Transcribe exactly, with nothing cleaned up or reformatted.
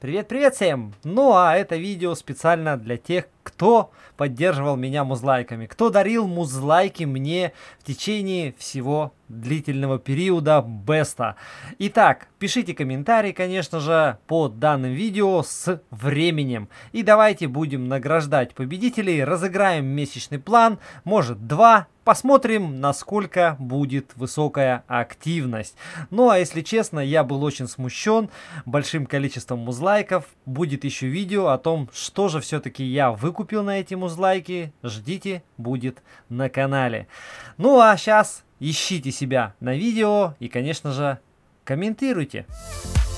Привет-привет всем! Ну а это видео специально для тех, кто поддерживал меня музлайками, кто дарил музлайки мне в течение всего длительного периода беста. Итак, пишите комментарии, конечно же, под данным видео с временем. И давайте будем награждать победителей, разыграем месячный план, может два. Посмотрим, насколько будет высокая активность. Ну а если честно, я был очень смущен большим количеством музлайков. Будет еще видео о том, что же все-таки я выкупил на эти музлайки. Ждите, будет на канале. Ну а сейчас ищите себя на видео и, конечно же, комментируйте.